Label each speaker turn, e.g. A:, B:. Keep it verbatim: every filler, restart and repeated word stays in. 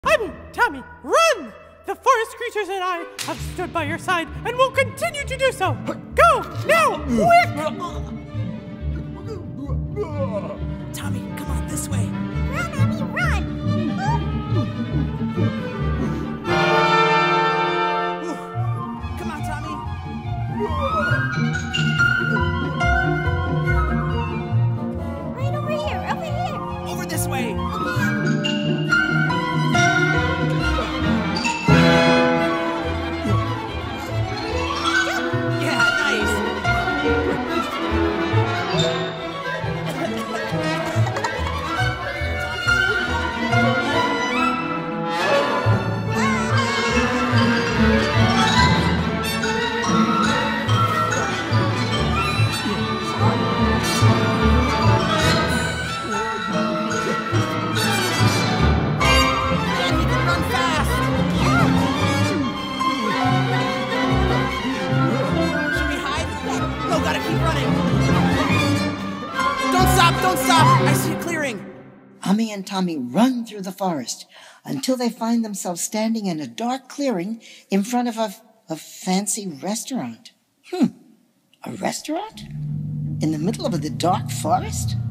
A: I mean, Tami, run! The forest creatures and I have stood by your side and will continue to do so. Go, now, quick!
B: Tami, come on, this way.
C: Run, Abby, run!
B: Come on, Tami.
C: Right over here, over here.
B: Over this way. Yeah, nice. Don't stop! I see a clearing.
D: Ami and Tami run through the forest until they find themselves standing in a dark clearing in front of a, a fancy restaurant. Hmm, a restaurant? In the middle of the dark forest?